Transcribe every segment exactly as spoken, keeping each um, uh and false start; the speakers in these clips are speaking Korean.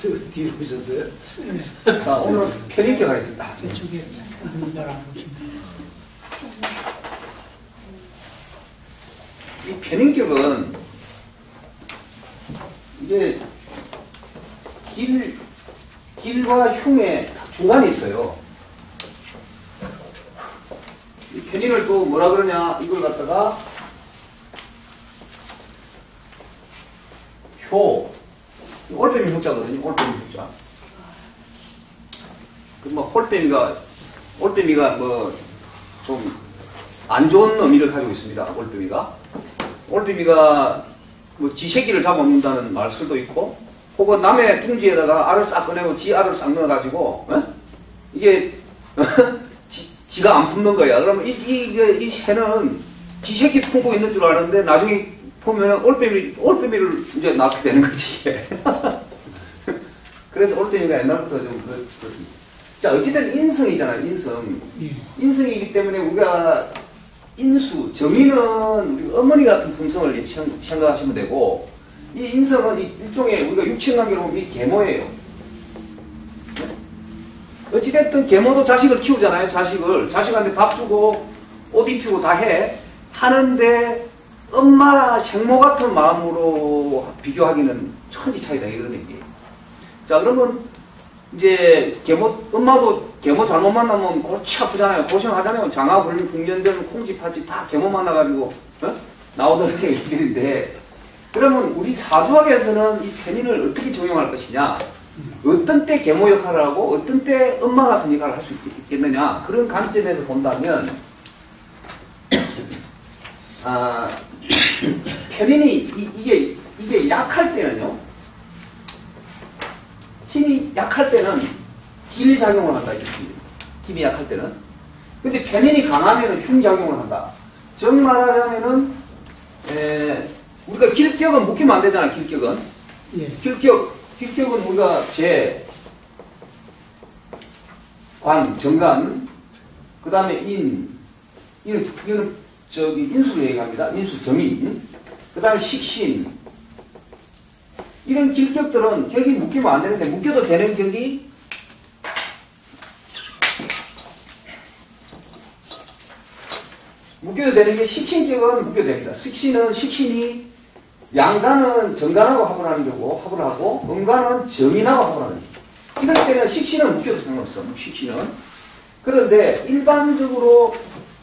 뒤로 오셨어요? 자, 오늘은 편인격 하겠습니다. 저쪽에 눈 잘 안 보신다. 이 편인격은 이게 길, 길과 흉의 중간에 있어요. 이 편인을 또 뭐라 그러냐, 이걸 갖다가 효, 올빼미 효자거든요. 올빼미 효자. 그 뭐 올빼미가 올빼미가 뭐 좀 안 좋은 의미를 가지고 있습니다. 올빼미가 올빼미가 뭐 지 새끼를 잡아먹는다는 말설도 있고, 혹은 남의 둥지에다가 알을 싹 꺼내고 지 알을 싹 넣어가지고 어? 이게 지, 지가 안 품는 거야. 그러면 이, 이, 이제 이 새는 지 새끼 품고 있는 줄 아는데 나중에 보면 올빼미, 올빼미를 이제 낳게 되는 거지. 그래서 올빼미가 옛날부터 좀 그렇습니다. 자, 어쨌든 인성이잖아요, 인성. 예. 인성이기 때문에 우리가 인수, 정의는 우리 어머니 같은 품성을 생각하시면 되고, 이 인성은 일종의 우리가 육친관계로 보면 이 계모예요. 어찌됐든 계모도 자식을 키우잖아요, 자식을. 자식한테 밥 주고 옷 입히고 다 해. 하는데 엄마 생모 같은 마음으로 비교하기는 천지 차이다, 이런 얘기예요. 자, 그러면 이제 계모, 엄마도 계모 잘못 만나면 골치 아프잖아요. 고생하잖아요. 장아, 불륜, 풍년되는 콩쥐, 팥쥐 다 계모 만나가지고 어? 나오던 얘기들인데, 그러면 우리 사주학에서는 이 편인을 어떻게 적용할 것이냐, 어떤 때 계모 역할을 하고 어떤 때 엄마 같은 역할을 할 수 있겠느냐, 그런 관점에서 본다면 아, 편인이 이, 이게 이게 약할 때는요, 힘이 약할 때는 길 작용을 한다. 힘이 약할 때는. 근데 편인이 강하면 흉 작용을 한다. 즉 말하자면은 에, 우리가 길격은 묶이면 안 되잖아. 길격은. 예. 길격, 길격은 우리가 재, 관, 정관, 그 다음에 인, 이는, 이는 저기 인수를 얘기합니다. 인수, 정인. 그 다음에 식신. 이런 길격들은 격이 묶이면 안 되는데, 묶여도 되는 격이 묶여도 되는 게 식신격은 묶여도 됩니다. 식신은 식신이 양간은 정간하고 합을 하는 거고, 합을 하고, 음간은 정인하고 합을 하는 거고. 이럴 때는 식신은 묶여도 상관없어, 식신은. 그런데 일반적으로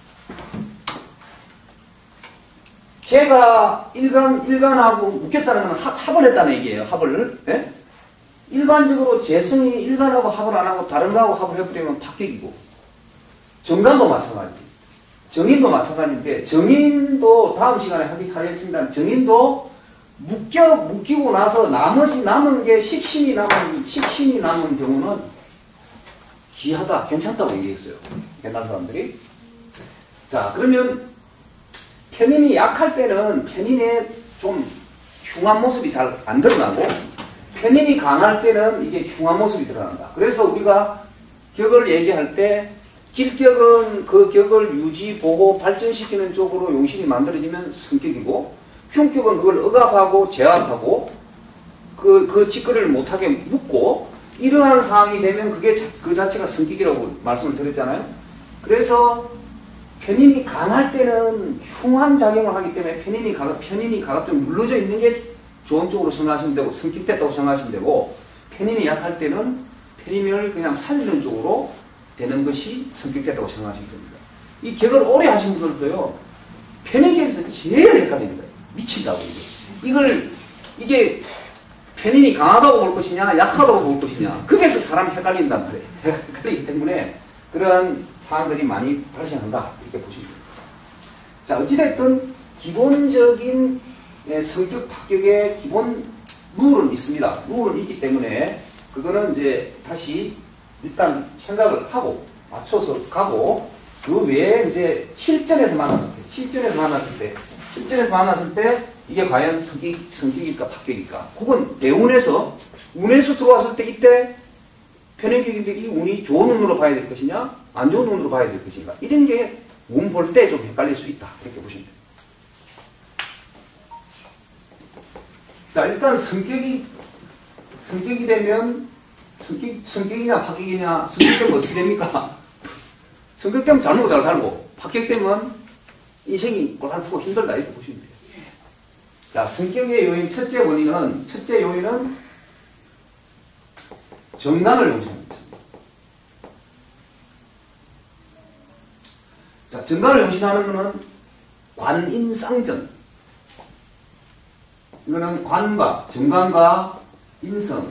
제가 일간, 일간하고 묶였다는 건 합, 합을 했다는 얘기예요, 합을. 예? 일반적으로 재성이 일간하고 합을 안 하고 다른 거하고 합을 해버리면 박격이고, 정간도 마찬가지. 정인도 마찬가지인데, 정인도 다음 시간에 하겠습니다. 정인도 묶여, 묶이고 나서 나머지 남은 게 식신이 남은, 식신이 남은 경우는 귀하다, 괜찮다고 얘기했어요. 옛날 사람들이. 자, 그러면 편인이 약할 때는 편인의 좀 흉한 모습이 잘 안 드러나고, 편인이 강할 때는 이게 흉한 모습이 드러난다. 그래서 우리가 격을 얘기할 때 길격은 그 격을 유지, 보호, 발전시키는 쪽으로 용신이 만들어지면 성격이고, 흉격은 그걸 억압하고 제압하고 그, 그 짓거리를 못하게 묶고, 이러한 상황이 되면 그게 그 자체가 성격이라고 말씀을 드렸잖아요. 그래서 편인이 강할 때는 흉한 작용을 하기 때문에 편인이 가급, 편인이 가급 좀 눌러져 있는 게 좋은 쪽으로 생각하시면 되고, 성격됐다고 생각하시면 되고, 편인이 약할 때는 편인을 그냥 살리는 쪽으로 되는 것이 성격됐다고 생각하시면 됩니다. 이 격을 오래 하신 분들도요, 편인격에서 제일 헷갈립니다. 미친다고, 이게. 이걸, 이게 편인이 강하다고 볼 것이냐, 약하다고 볼 것이냐, 거기에서 사람이 헷갈린단 말이에요. 헷갈리기 때문에 그러한 상황들이 많이 발생한다, 이렇게 보시면 됩니다. 자, 어찌됐든 기본적인 성격 합격의 기본 룰은 있습니다. 룰은 있기 때문에 그거는 이제 다시 일단 생각을 하고 맞춰서 가고, 그 외에 이제 실전에서 만났을 때, 실전에서 만났을 때, 실전에서 만났을 때 이게 과연 성격, 성격일까 합격일까? 혹은 대운에서, 운에서 들어왔을 때 이때 편행격인데 이 운이 좋은 운으로 봐야 될 것이냐, 안 좋은 운으로 봐야 될 것인가? 이런 게 운 볼 때 좀 헷갈릴 수 있다. 이렇게 보시면 돼요. 자, 일단 성격이, 성격이 되면 성격, 성격이냐 파격이냐 성격 되면 어떻게 됩니까? 성격 되면 잘 먹고 잘 살고 파격 되면 인생이 고달프고 힘들다 이렇게 보시면 돼요. 자, 성격의 요인 첫째 원인은 첫째 요인은 정관을 용신하는 것입니다. 자, 정관을 용신하는 것은 관인상전. 이거는 관과 정관과 인성.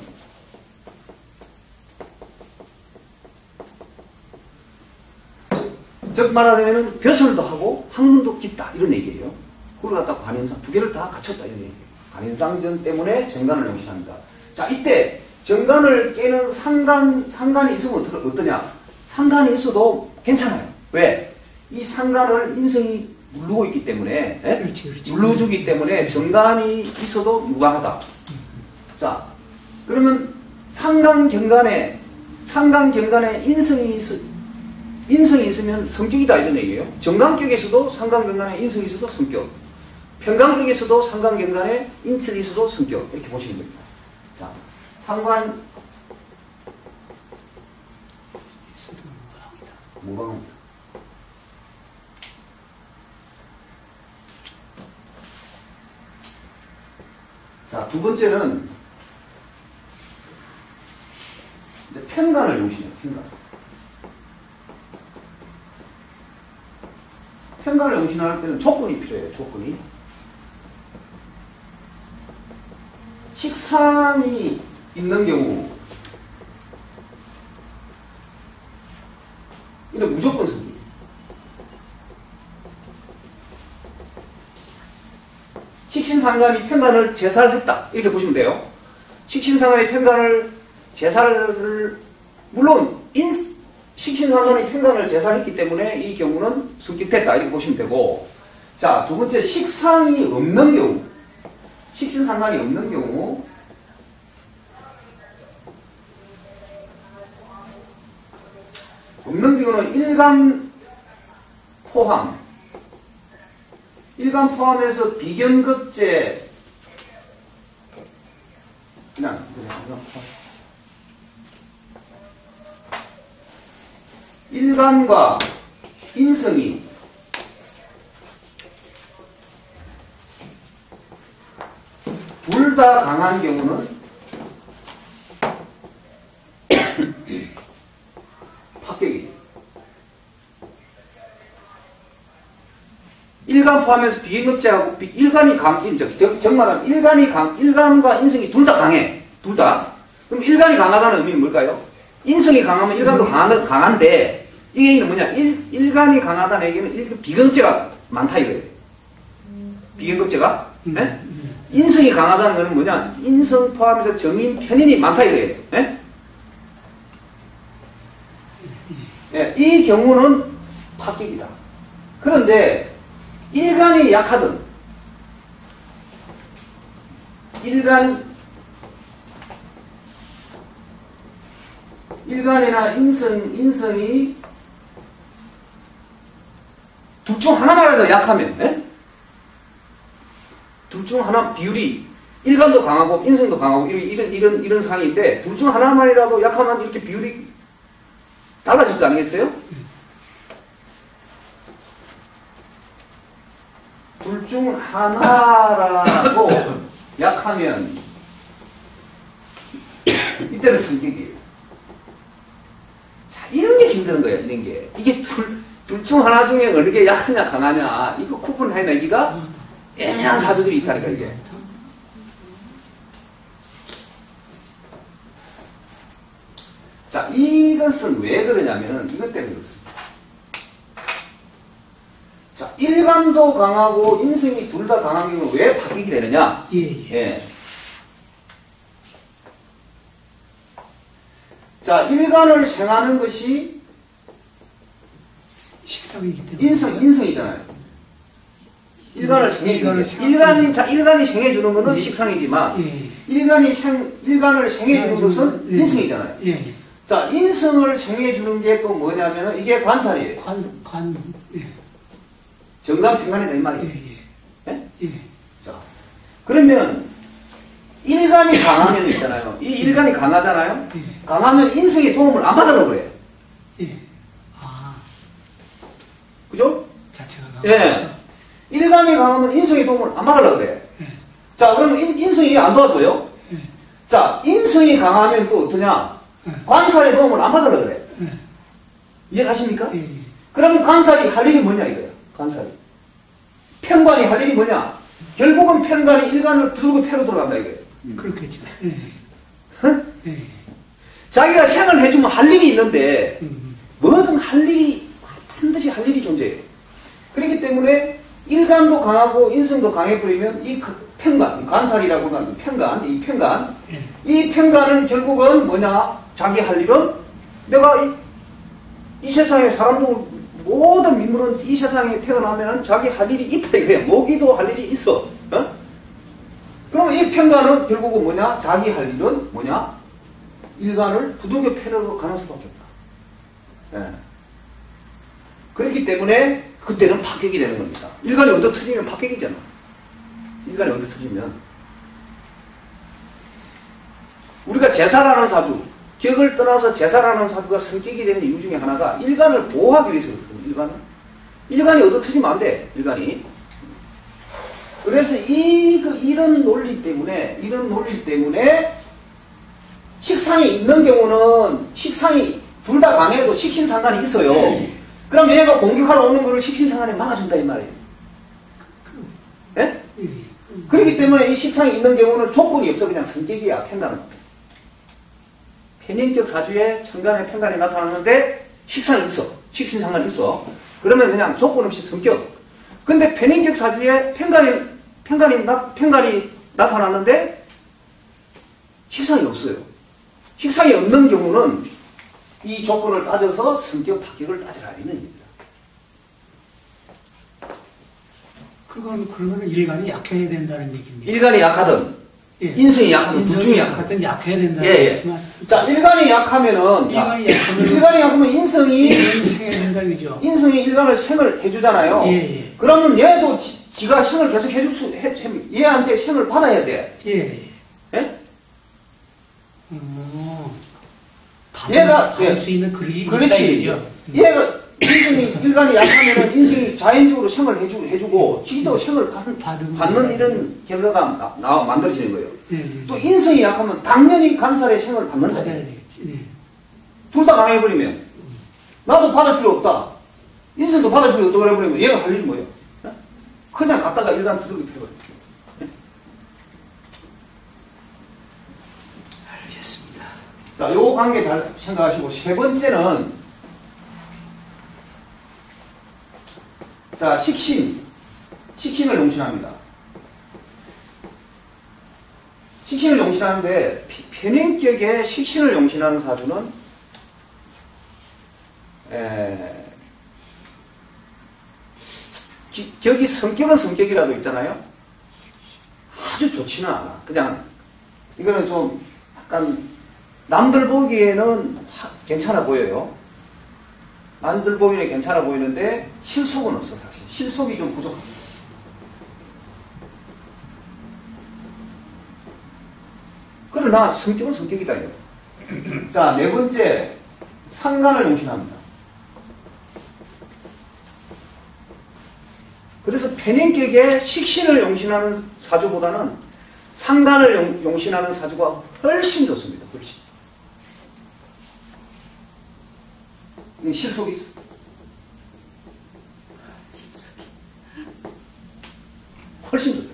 즉 말하자면 벼슬도 하고 학문도 깊다 이런 얘기예요. 그걸 갖다 관인상 두 개를 다 갖췄다 이런 얘기예요. 관인상전 때문에 정관을 용신합니다. 자, 이때 정관을 깨는 상관 상관이 있으면 어떠, 어떠냐? 상관이 있어도 괜찮아요. 왜? 이 상관을 인성이 누르고 있기 때문에, 그렇지, 그렇지. 눌러주기 때문에 정관이 있어도 무방하다. 자, 그러면 상관 경관에 상관 경관에 인성이 있 인성이 있으면 성격이다 이런 얘기예요. 정관격에서도 상관경관에 인성이 있어도 성격, 평강격에서도 상관경관에 인성이 있어도 성격 이렇게 보시면 됩니다. 자, 상관 무방합니다. 자, 두 번째는 이제 편관을 용신해요. 편관. 편관을 용신할 때는 조건이 필요해요. 조건이. 식상이 있는 경우 이는 무조건 성기. 식신상관이 편관을 제살했다 이렇게 보시면 돼요. 식신상관이 편관을 제살을 물론 인 식신상관이 편관을 제살했기 때문에 이 경우는 성격됐다 이렇게 보시면 되고, 자, 두 번째 식상이 없는 경우, 식신상관이 없는 경우 없는 경우는 일간 포함 일간 포함해서 비견급제 그냥 일간과 인성이 둘 다 강한 경우는 합격이에요. 일간 포함해서 비견급제하고 일간이 강, 정말은 일간이 강, 일간과 인성이 둘 다 강해. 둘 다. 그럼 일간이 강하다는 의미는 뭘까요? 인성이 강하면 일간도 강한, 강한데, 이게 얘기는 뭐냐? 일, 일간이 강하다는 얘기는 일, 비견급제가 많다 이거예요. 비견급제가. 음, 네? 음. 인성이 강하다는 것은 뭐냐? 인성 포함해서 정인, 편인이 많다 이거예요. 네? 네, 이 경우는 합격이다. 그런데, 일간이 약하든, 일간, 일간이나 인성, 인성이 둘 중 하나만이라도 약하면, 예? 둘 중 하나, 비율이, 일간도 강하고, 인성도 강하고, 이런, 이런, 이런, 이런 상황인데, 둘 중 하나만이라도 약하면 이렇게 비율이 달라질 거 아니겠어요? 둘 중 하나라고 약하면, 이때는 성격이에요. 자, 이런 게 힘든 거예요, 이런 게. 이게 둘, 둘 중 하나 중에 어느 게 약하냐, 강하냐, 이거 구분해내기가 애매한 사주들이 있다니까, 이게. 자, 이것은 왜 그러냐면은, 이것 때문에 그렇습니다. 자, 일간도 강하고, 인성이 둘 다 강한 경우는 왜 바뀌게 되느냐? 예, 예. 예. 자, 일간을 생하는 것이 식상이기 때문에. 인성, 인성이잖아요. 일간을 생해주는 게. 일간이, 자, 일간이 생해주는 것은 예. 식상이지만, 예. 일간이 생, 일간을 생해주는 것은 예. 인성이잖아요. 예, 예. 자, 인성을 생해주는 게 또 뭐냐면은, 이게 관살이에요. 관, 관, 예. 정관, 평관이다, 이 예, 말이에요. 예. 예? 예. 자, 그러면, 일간이 강하면 있잖아요. 이 일간이 강하잖아요. 예. 강하면 인성의 도움을 안 받으려고 그래요. 예. 아, 그죠? 자체가 예. 일간이 강하면 인성의 도움을 안 받으려고 그래. 예. 자, 그러면 인, 인성이 안 도와줘요? 예. 자, 인성이 강하면 또 어떠냐? 예. 관살의 도움을 안 받으려고 그래. 예. 이해가십니까? 예. 예. 그러면 관살이 할 일이 뭐냐 이거예요. 관살이. 편관이 할 일이 뭐냐? 결국은 편관이 일간을 두르고 패로 들어간다 이거예요. 그렇겠죠. 예. 예. 자기가 생을 해주면 할 일이 있는데 음. 뭐든 할 일이 반드시 할 일이 존재해요. 그렇기 때문에 일간도 강하고 인성도 강해버리면 이 편관, 관살이라고 하는 편관, 이 편관, 예. 이 편관은 결국은 뭐냐? 자기 할 일은 내가 이, 이 세상에 사람도 모든 민물은 이 세상에 태어나면 자기 할 일이 있다 이거예요. 모기도 할 일이 있어. 어? 그럼 이 편관은 결국은 뭐냐? 자기 할 일은 뭐냐? 일간을 부득이 패로 가는 수밖에 없다. 예. 그렇기 때문에 그때는 파격이 되는 겁니다. 일간이 얻어 터지면 파격이잖아. 일간이 얻어 터지면. 우리가 제사라는 사주, 격을 떠나서 제사라는 사주가 성격이 되는 이유 중에 하나가 일간을 보호하기 위해서 그렇거든요. 일간을. 일간이 얻어 터지면 안 돼. 일간이. 그래서 이, 그, 이런 논리 때문에, 이런 논리 때문에 식상이 있는 경우는 식상이 둘 다 강해도 식신상관이 있어요. 그럼 얘가 공격하러 오는 거를 식신상관에 막아준다 이 말이에요. 예? 그렇기 때문에 이 식상이 있는 경우는 조건이 없어. 그냥 성격이야. 편간은. 편인격 사주에 천간에 편간이 나타나는데 식상이 있어. 식신상관이 있어. 그러면 그냥 조건 없이 성격. 근데 편인격 사주에 편간이, 편간이, 나, 편간이 나타나는데 식상이 없어요. 식상이 없는 경우는 이 조건을 따져서 성격 파격을 따져라 이는 겁니다. 그건, 그러면 일간이 약해야 된다는 얘기입니다. 일간이 약하든, 예. 인성이 약하든, 둘 중에 약하든. 약하든 약해야 된다는 예, 예. 말씀하십니다. 자, 일간이 약하면은, 일간이 자, 약하면 일간이 약하면 인성이, 생해야 된다, 그죠? 인성이 일간을 생을 해주잖아요. 예, 예. 그러면 얘도 지, 지가 생을 계속 해줄 수, 해, 해, 얘한테 생을 받아야 돼. 예, 예. 예? 어, 얘가, 받을 예. 수 있는 그리 그렇지. 얘가, 인성이, 일간이 약하면은 인성이 자연적으로 생을 해주, 해주고, 지도 생을 받는, 받은 받는 이런 결과가 나, 나, 만들어지는 거예요. 예, 예. 또 인성이 약하면 당연히 간살의 생을 받는다. 받아야 되겠지. 예. 둘 다 강해버리면 나도 받을 필요 없다. 인성도 받을 필요 없다 그래버리면 얘가 할 일이 뭐예요? 그냥 갔다가 일간 두둑이 패버려. 알겠습니다. 자, 요 관계 잘 생각하시고 세 번째는 자, 식신. 식신을 용신합니다. 식신을 용신하는데 편인격에 식신을 용신하는 사주는 에, 기, 격이 성격은 성격이라도 있잖아요. 아주 좋지는 않아. 그냥 이거는 좀 약간 남들 보기에는 화, 괜찮아 보여요. 남들 보기에는 괜찮아 보이는데 실속은 없어 사실. 실속이 좀 부족합니다. 그러나 성격은 성격이다 이거. 자, 네 번째 상간을 용신합니다. 그래서 편인격에 식신을 용신하는 사주보다는 상간을 용, 용신하는 사주가 훨씬 좋습니다. 훨씬. 이 실속이 있어. 훨씬 좋다.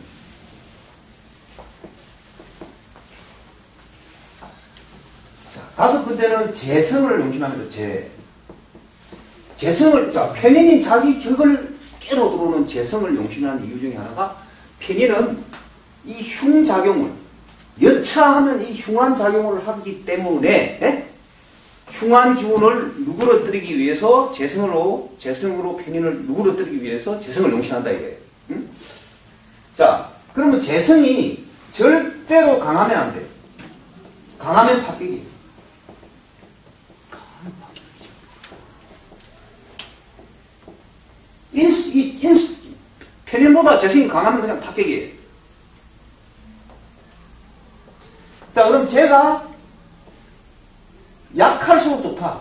자, 다섯 번째는 재성을 용신합니다. 재. 재성을, 자, 편인이 자기 격을 깨로 들어오는 재성을 용신하는 이유 중에 하나가 편인은 이 흉작용을, 여차하면 이 흉한 작용을 하기 때문에, 에? 흉한 기운을 누그러뜨리기 위해서 재성으로, 재성으로 편인을 누그러뜨리기 위해서 재성을 용신한다 이거예요. 응? 자, 그러면 재성이 절대로 강하면 안 돼. 강하면 파격이에요. 강한 파격이죠. 인수, 이, 인수, 편인보다 재성이 강하면 그냥 파격이에요. 자, 그럼 제가 약할수록 좋다.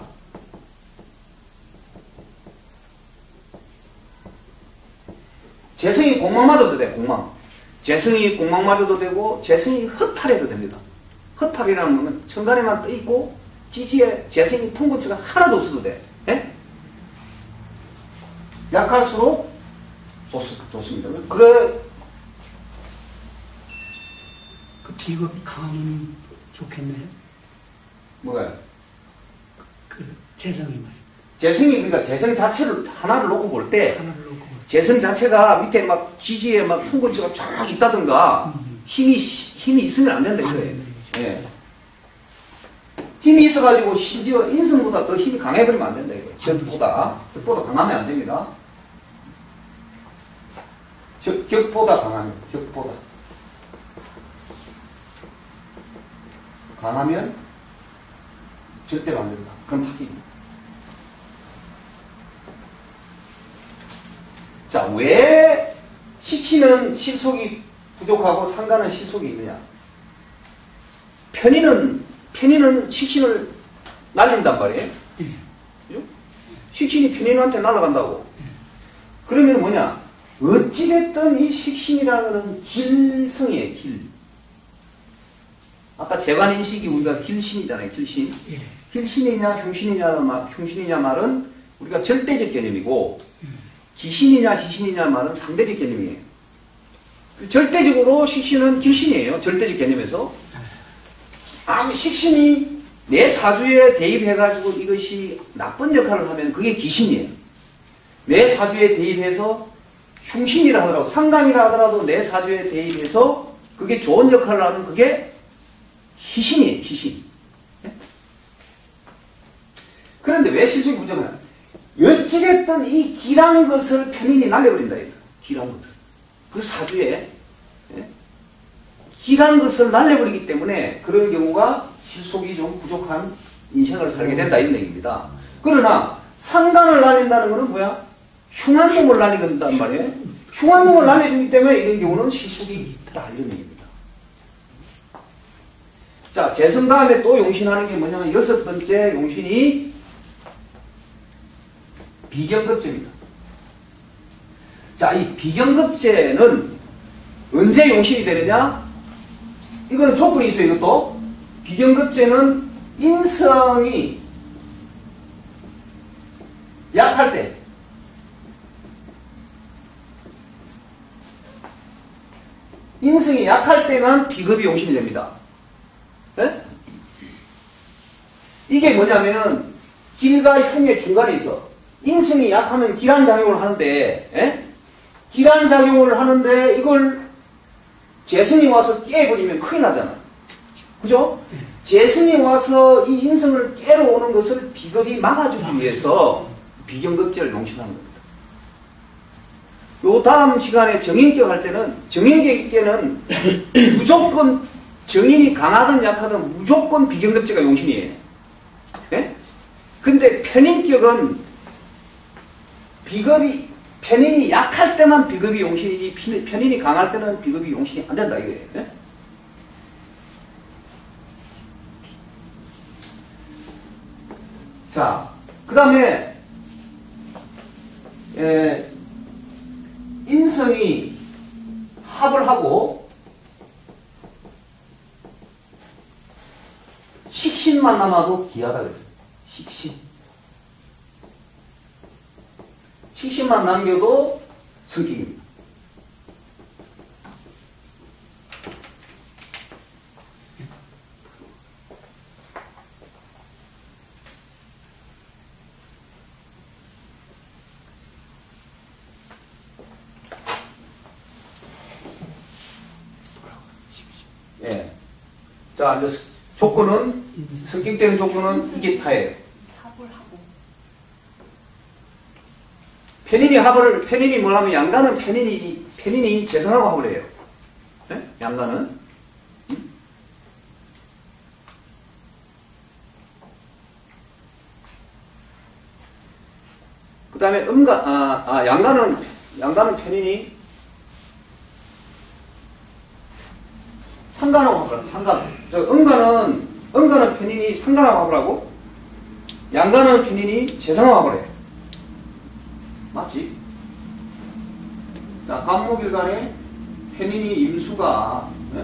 재성이 공망 맞아도 돼, 공망. 재성이 공망 맞아도 되고, 재성이 허탈해도 됩니다. 허탈이라는 건 천간에만 떠있고, 지지에 재성이 통근처가 하나도 없어도 돼. 예? 약할수록 좋, 좋습니다. 그, 그 직업이 강하면 좋겠네요. 뭐가요? 그 재성이 말이에요. 재성이, 그러니까 재성 자체를 하나를 놓고 볼 때, 하나를 놓고 볼 재성 자체가 밑에 막 지지에 막 통근처가 쫙 있다든가, 음. 힘이, 힘이 있으면 안 된다, 안 이거예요. 된다, 이거죠. 예. 힘이 있어가지고 심지어 인성보다 더 힘이 강해버리면 안 된다, 이거. 격보다. 격보다 강하면 안 됩니다. 격, 격보다 강하면, 격보다. 강하면 절대로 안 된다. 그럼 파기입니다. 자, 왜 식신은 실속이 부족하고 상간은 실속이 있느냐? 편인은, 편인은 식신을 날린단 말이에요. 예. 그죠? 식신이 편인한테 날아간다고. 그러면 뭐냐? 어찌됐든 이 식신이라는 것은 길성이에요, 길. 아까 재관인식이 우리가 길신이잖아요, 길신. 예. 길신이냐, 흉신이냐, 말, 흉신이냐 말은 우리가 절대적 개념이고, 기신이냐, 희신이냐 말은 상대적 개념이에요. 절대적으로 식신은 길신이에요, 절대적 개념에서. 아무 식신이 내 사주에 대입해가지고 이것이 나쁜 역할을 하면 그게 기신이에요. 내 사주에 대입해서 흉신이라 하더라도, 상간이라 하더라도 내 사주에 대입해서 그게 좋은 역할을 하면 그게 희신이에요, 희신. 네? 그런데 왜 실속이 부족하냐? 어찌됐든 이 길한 것을 편인이 날려버린다, 이거. 길한 것을. 그 사주에, 네? 길한 것을 날려버리기 때문에 그런 경우가 실속이 좀 부족한 인생을 살게 된다, 이런 얘기입니다. 그러나 상간을 날린다는 것은 뭐야? 흉한 놈을 날리는단 말이에요. 흉한 놈을 날려주기 때문에 이런 경우는 실속이 있다, 이런 얘기입니다. 자, 재성 다음에 또 용신하는 게 뭐냐면 여섯 번째 용신이 비경급제입니다. 자, 이 비경급제는 언제 용신이 되느냐? 이거는 조건이 있어요, 이것도. 비경급제는 인성이 약할 때, 인성이 약할 때만 비급이 용신이 됩니다. 네? 이게 뭐냐면은 길과 흉의 중간에 있어. 인성이 약하면 기란작용을 하는데, 에? 기란작용을 하는데 이걸 재성이 와서 깨버리면 큰일 나잖아. 그죠? 재성이 와서 이 인성을 깨러 오는 것을 비겁이 막아주기 위해서 비경급제를 용신하는 겁니다. 요 다음 시간에 정인격 할 때는, 정인격 때는 무조건 정인이 강하든 약하든 무조건 비경급제가 용신이에요. 예? 근데 편인격은 비겁이, 편인이 약할 때만 비겁이 용신이지 편인이 강할 때는 비겁이 용신이 안 된다, 이거예요. 예? 자, 그 다음에 인성이 합을 하고 식신만 남아도 기하다 그랬어요. 식신. 식신만 남겨도 성격입니다. 예. 자, 이제 조건은, 성격되는 조건은 이게 다예요. 편인이 합을, 편인이 뭐라면 양가는 편인이, 편인이 재성하고 합을 해요. 네? 양가는. 음? 그 다음에 음가, 아, 아, 양가는, 양가는 편인이 상간하고 합을 해요. 상간. 저 음간은, 음간은 편인이 상간하고 합을 하고, 양간은 편인이 재성하고 합을 해. 맞지? 자, 간목일간에 편인이 임수가, 네?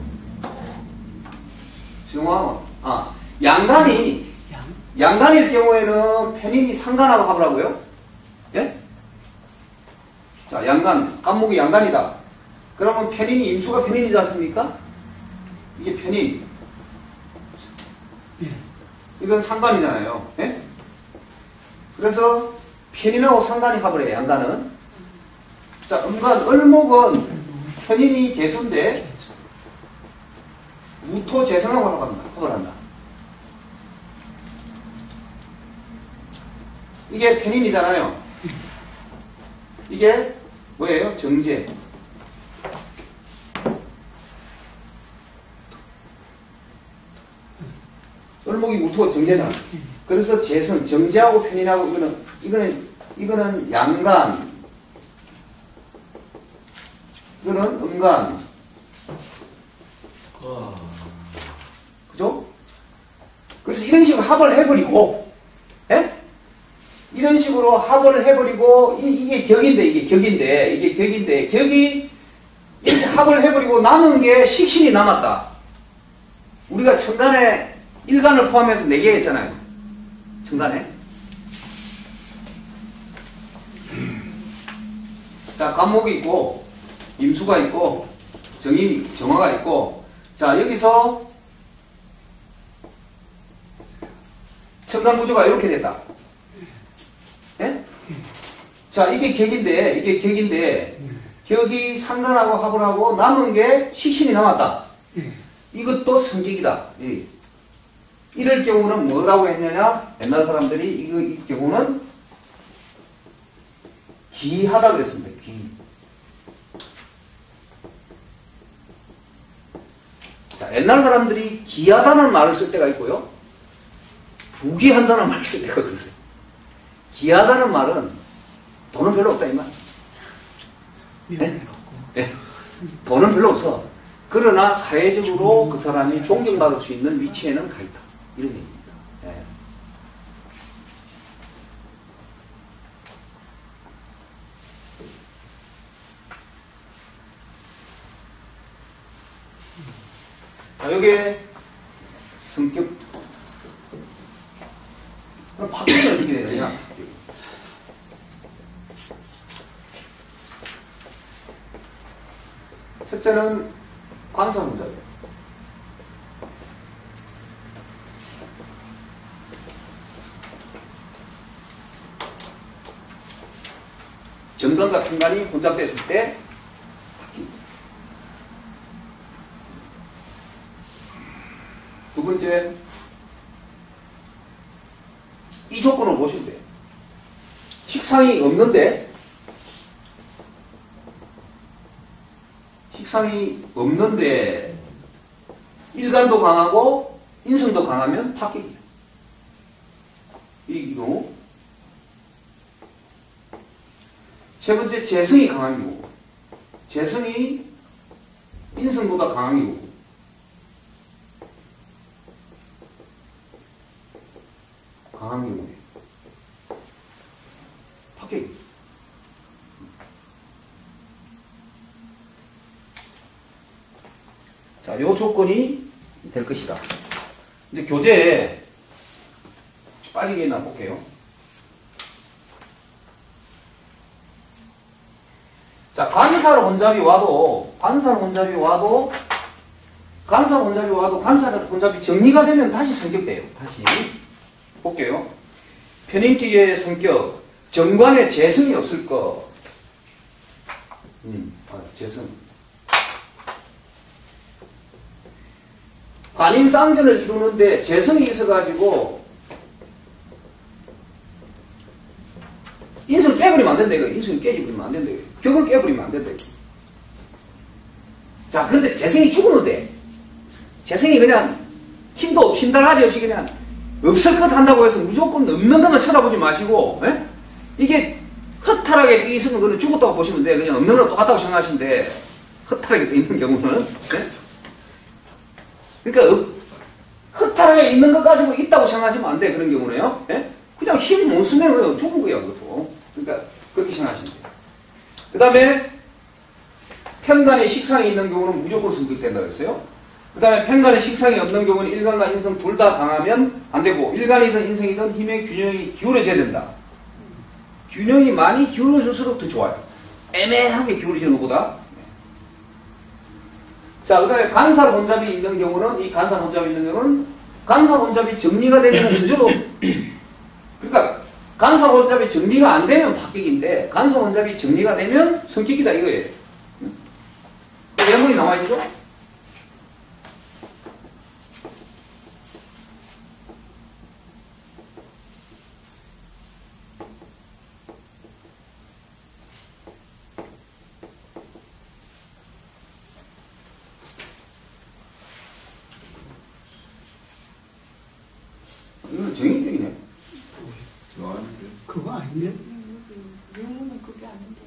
정황, 아, 양간이, 양. 양간일 경우에는 편인이 상간하고 합을 하고요. 예? 자, 양간, 간목이 양간이다. 그러면 편인이 임수가 편인이지 않습니까? 이게 편인. 예. 이건 상간이잖아요. 예? 그래서 편인하고 상간이 합을 해요. 양간은. 자, 음간, 을목은 편인이 개수인데 무토 재성하고 합을 한다. 합을 한다. 이게 편인이잖아요. 이게 뭐예요? 정제. 을목이 무토 정제잖아. 그래서 재성, 정제하고 편인하고 이거는 이거는 이거는 양간, 이거는 음간. 그죠? 그래서 이런 식으로 합을 해버리고, 예? 이런 식으로 합을 해버리고, 이, 이게 격인데, 이게 격인데, 이게 격인데, 격이 이렇게 합을 해버리고 남은 게 식신이 남았다. 우리가 천간에 일간을 포함해서 네 개 했잖아요. 천간에. 자, 간목이 있고, 임수가 있고, 정인이, 정화가 있고, 자, 여기서 천간 구조가 이렇게 됐다. 예? 자, 이게 격인데, 이게 격인데, 격이 상간하고 합을 하고 남은 게 식신이 남았다. 예. 이것도 성격이다. 예. 이럴 경우는 뭐라고 했느냐? 옛날 사람들이 이거, 이 경우는 기하다 그랬습니다. 기. 자, 옛날 사람들이 기하다는 말을 쓸 때가 있고요. 부기한다는 말을 쓸 때가 그랬어요. 기하다는 말은 돈은 별로 없다 이 말. 네? 네. 돈은 별로 없어. 그러나 사회적으로 그 사람이 존경받을 수 있는 위치에는 가 있다. 이런 얘기입니다. 네. 자, 요게 성격. 그럼 바뀌면 어떻게 되느냐? 첫째는 관사문자예요. 정관과 편관이 혼잡됐을 때 바뀝니다. 두 번째, 이 조건을 보시면 돼요. 식상이 없는데, 식상이 없는데, 일간도 강하고, 인성도 강하면 파격이에요. 이 경우. 세 번째, 재성이 강한 경우. 재성이 인성보다 강한 경우. 강한 경우에 파격이. 자, 요 조건이 될 것이다. 이제 교재에 빨리 있나 볼게요. 자, 관사를 혼잡이 와도, 관사를 혼잡이 와도, 관사 혼잡이 와도, 관사를 혼잡이 정리가 되면 다시 성격돼요. 다시. 볼게요. 편인기의 성격, 정관에 재성이 없을 거. 음, 아, 재성. 관임쌍전을 이루는데 재성이 있어가지고, 인성을 깨버리면 안 된다, 이거. 인성을 깨버리면 안 된다, 이거. 격을 깨버리면 안 된다, 이거. 자, 그런데 재성이 죽었는데, 재성이 그냥 힘도, 힘달하지 없이 그냥 없을 것 한다고 해서 무조건 없는 것만 쳐다보지 마시고, 에? 이게 허탈하게 있으면 그건 죽었다고 보시면 돼. 그냥 없는 거랑 똑같다고 생각하시면 돼. 허탈하게 있는 경우는. 에? 그러니까 어, 허탈하게 있는 것 가지고 있다고 생각하시면 안 돼. 그런 경우는요. 예? 그냥 힘 못 쓰면 죽은 거야. 그것도. 그러니까 그렇게 생각하시면 돼요. 그 다음에 편간에 식상이 있는 경우는 무조건 성격된다고 했어요. 그 다음에 편간에 식상이 없는 경우는 일간과 인성 둘 다 강하면 안 되고 일간이든 인성이든 힘의 균형이 기울어져야 된다. 균형이 많이 기울어질수록 더 좋아요. 애매하게 기울어지는 것보다. 자, 그 다음에 간살 혼잡이 있는 경우는 이 간살 혼잡이 있는 경우는 간살 혼잡이 정리가 되면 저절로 그러니까 간살 혼잡이 정리가 안 되면 파격인데 간살 혼잡이 정리가 되면 성격이다 이거예요. 예문이 나와있죠? 이건 정의적이네. 그거 아닌데? 영문은 그게 아닌데.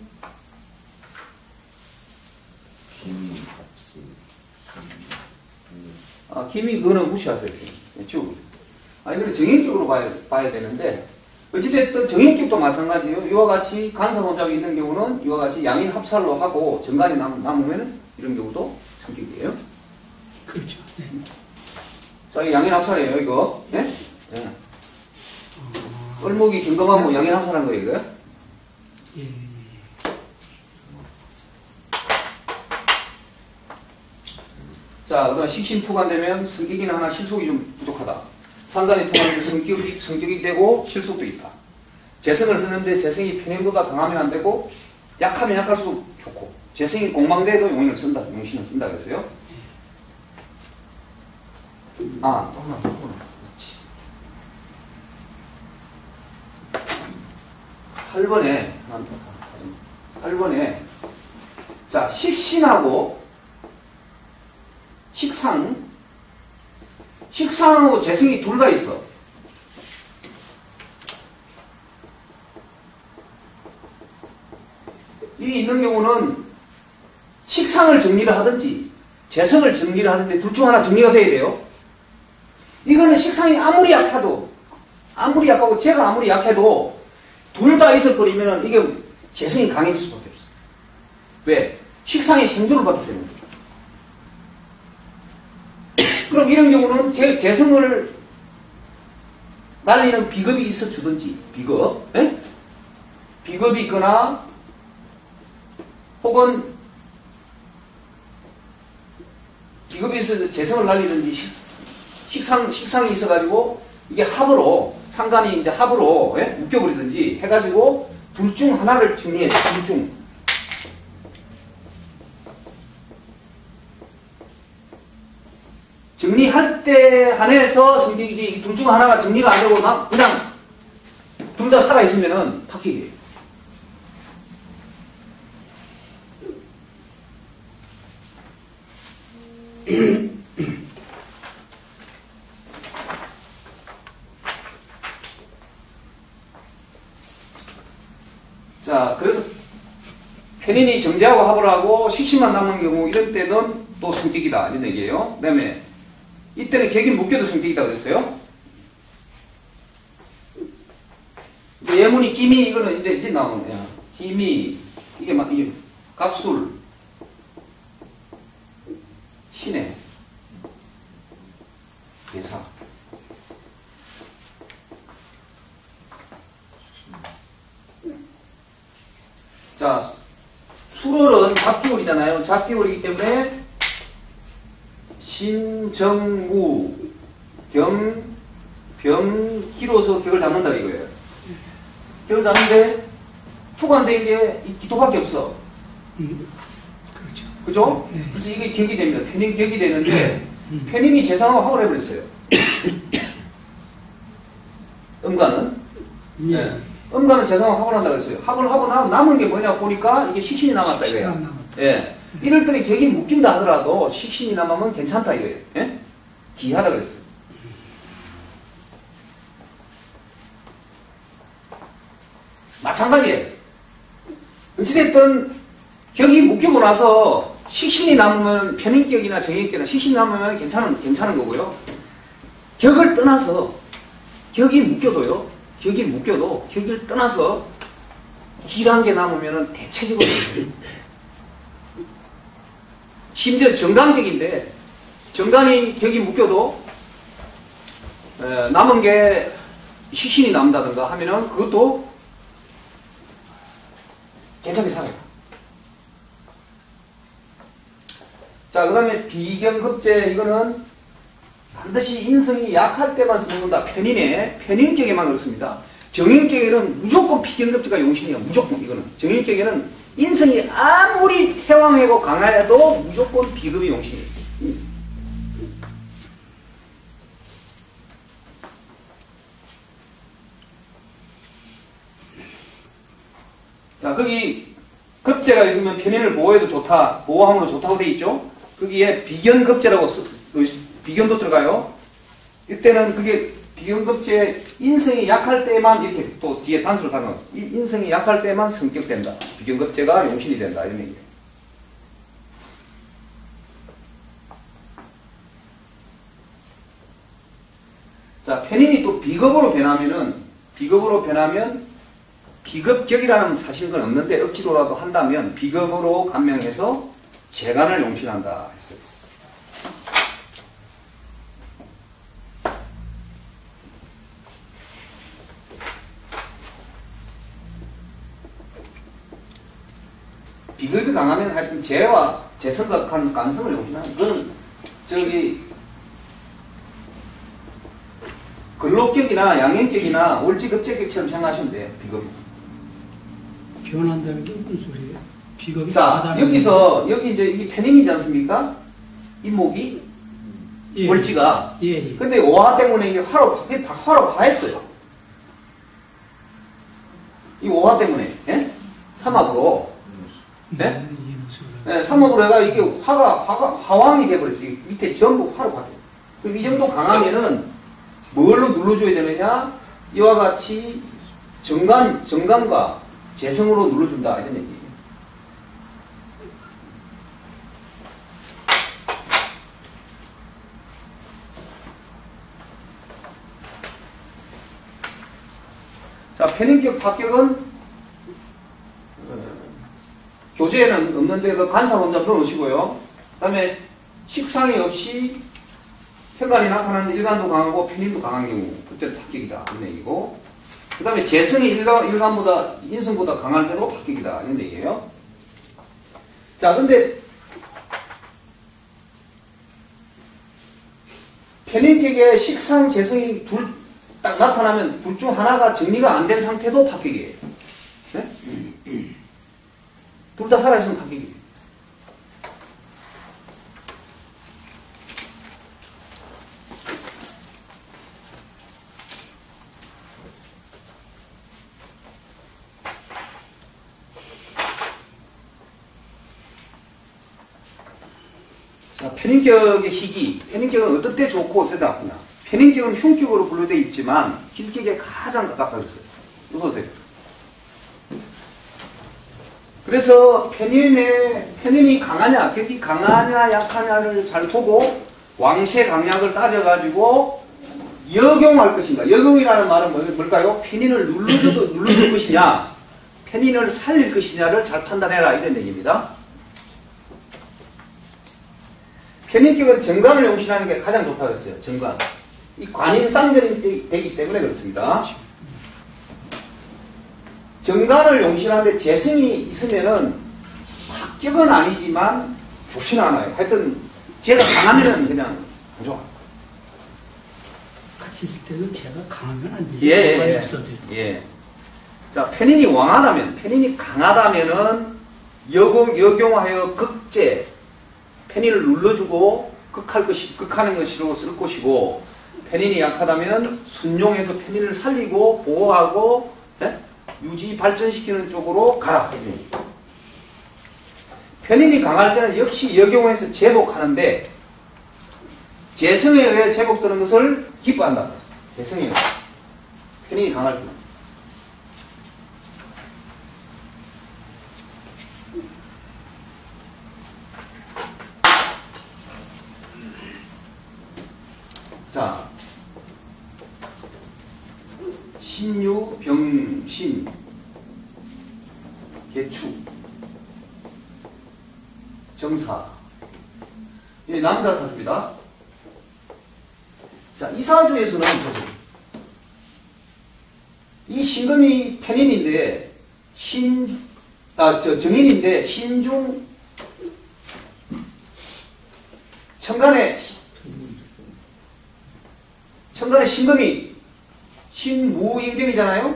힘이 없어. 아, 김이 그거는 무시하세요. 쭉. 아, 이거는 정형적으로 봐야, 봐야 되는데, 어찌됐든 정형적도 마찬가지예요. 이와 같이 간살 혼잡이 있는 경우는 이와 같이 양인 합살로 하고 정간이 남, 남으면 이런 경우도 성격이에요. 그렇죠. 네. 자, 이 양인 합살이에요, 이거. 예? 예. 얼목이 경검하고 양인 합살한 거예요, 이거. 예. 자, 그 다음 식신 투간되면 성격이는 하나 실속이 좀 부족하다. 상간이 통하는데 성격이, 성격이 되고 실속도 있다. 재성을 쓰는데 재성이 편행보다 강하면 안 되고 약하면 약할수록 좋고 재성이 공망돼도 용인을 쓴다. 용신을 쓴다 그랬어요. 아, 또 하나, 또 하나. 팔 번에, 팔 번에, 자, 식신하고, 식상, 식상하고 재성이 둘 다 있어. 이 있는 경우는 식상을 정리를 하든지, 재성을 정리를 하든지, 둘 중 하나 정리가 돼야 돼요. 이거는 식상이 아무리 약해도, 아무리 약하고, 제가 아무리 약해도, 둘 다 있어버리면 이게 재성이 강해질 수밖에 없어. 왜? 식상이 생존을 받기 때문에. 그럼 이런 경우는 제, 재성을 날리는 비겁이 있어 주든지, 비겁, 에? 비겁이 있거나, 혹은 비겁이 있어서 재성을 날리든지, 식, 식상, 식상이 있어가지고, 이게 합으로, 상관이 이제 합으로, 예? 묶여버리든지 해가지고, 둘 중 하나를 정리해, 둘 중. 정리할 때 한해서 성격이지, 둘 중 하나가 정리가 안 되고, 나, 그냥, 둘 다 살아있으면은 파격이에요. 자, 그래서 편인이 정제하고 합을 하고 식신만 남은 경우 이럴 때는 또 성격이다 이런 얘기예요. 그 다음에 이때는 격이 묶여도 성격이다 그랬어요. 이제 예문이 기미 이거는 이제 이제 나오는 거야. 기미 이게 막 이게 갑술 신의 대사. 자, 수월은 잡기울이잖아요. 잡기울이기 때문에 신정무 경 병기로서 격을 잡는다 이거예요. 격을 잡는데 투관된 게 이 기토밖에 없어. 음, 그렇죠. 그죠? 예. 그래서 이게 격이 됩니다. 편인 격이 되는데 편인이 재상하고 합을 해버렸어요. 음가는 예. 네. 음가는 재상하고 합을 한다 그랬어요. 합을 하고 나, 남은 게 뭐냐 보니까 이게 식신이 남았다 이거야. 식신만 남았다. 예. 이럴 때는 격이 묶인다 하더라도 식신이 남으면 괜찮다 이거예요. 예? 기하다 그랬어요. 마찬가지예요. 어찌됐든 격이 묶이고 나서 식신이 남으면 편인격이나 정인격이나 식신이 남으면 괜찮은, 괜찮은 거고요. 격을 떠나서, 격이 묶여도요, 격이 묶여도, 격을 떠나서 길한 게 남으면 대체적으로 심지어 정간격인데, 정간이 격이 묶여도, 에, 남은 게 식신이 남는다든가 하면은 그것도 괜찮게 살아요. 자, 그 다음에 비견급제, 이거는 반드시 인성이 약할 때만 쓰는다. 편인에, 편인격에만 그렇습니다. 정인격에는 무조건 비견급제가 용신이에요. 무조건 이거는. 정인격에는 인성이 아무리 태왕하고 강해도 무조건 비급이 용신이에요. 자, 거기 급제가 있으면 편인을 보호해도 좋다, 보호함으로 좋다고 돼 있죠? 거기에 비견급제라고 쓰, 비견도 들어가요. 이때는 그게 비견급제 인성이 약할 때만 이렇게 또 뒤에 단수를 가면 인성이 약할 때만 성격된다. 비견급제가 용신이 된다. 이런 얘기예요. 자, 편인이 또 비급으로 변하면은, 비급으로 변하면 비급격이라는 사실은 없는데 억지로라도 한다면 비급으로 감명해서 재간을 용신한다 했어요. 비급이 강하면 하여튼 재와 재성과 간성을 용신하는, 그거는 저기 근록격이나 양행격이나 월지급제격처럼 생각하시면 돼요. 비급이. 변한다는 게 무슨 소리예요? 비겁이 자, 강하다는 여기서, 여기 이제 이게 편인이지 않습니까? 이목이, 예. 월지가. 예, 예. 근데 오화 때문에 이게 화로, 화로 화했어요. 이 오화 때문에, 예? 삼합으로. 예? 음, 예, 예, 삼합으로 해가 이게 화가, 화가, 화왕이 돼버렸어요. 밑에 전부 화로 바뀌어요. 그럼 이 정도 강하면은 뭘로 눌러줘야 되느냐? 이와 같이 정간, 정간과 재성으로 눌러준다. 이런 얘기예요. 자, 편인격, 파격은 교재에는 없는데 그 간사론자 넣으시고요. 그 다음에 식상이 없이 편간이 나타나는데 일간도 강하고 편인도 강한 경우 그때 파격이다. 이런 얘기고, 그 다음에 재성이 일간, 일간보다 인성보다 강할 때도 파격이다. 이런 얘기예요. 자, 근데 편인격에 식상, 재성이 둘 딱 나타나면 둘 중 하나가 정리가 안 된 상태도 파격이에요. 네? 둘 다 살아있으면 파격이에요. 자, 편인격의 희귀. 편인격은 어떨 때 좋고 어떨 때 나쁘냐. 편인격은 흉격으로 분류되어 있지만 힐격에 가장 가깝다고 했어요. 어서오세요. 그래서 편인의, 편인이 강하냐, 격이 강하냐, 약하냐를 잘 보고 왕세 강약을 따져가지고 역용할 것인가. 역용이라는 말은 뭘까요? 편인을 눌러줘도 눌러줄 것이냐, 편인을 살릴 것이냐를 잘 판단해라. 이런 얘기입니다. 편인격은 정관을 용신하는 게 가장 좋다고 했어요. 정관. 이 관인쌍전이 되기 때문에 그렇습니다. 정관을 용신하는데 재성이 있으면은 합격은 아니지만 좋지는 않아요. 하여튼 제가 강하면은 그냥 안 좋아. 같이 있을 때는 제가 강하면 안 되죠. 예, 예, 있어도. 예. 자, 편인이 왕하다면, 편인이 강하다면은 여공, 여경하여 극제, 편인을 눌러주고 극할 것이, 극하는 것으로 쓸 것이고, 편인이 약하다면 순용해서 편인을 살리고 보호하고 예? 유지 발전시키는 쪽으로 가라. 편인이 강할 때는 역시 역용해서 제복하는데 재성에 의해 제복되는 것을 기뻐한다. 재성에 의해 편인이 강할 때는. 자, 신유, 병신, 개축, 정사. 이 남자 사주입니다. 자, 이 사주에서는 이 신금이 편인인데 신, 아, 저 정인인데 신중 천간에 천간에 신금이 신무인경이잖아요.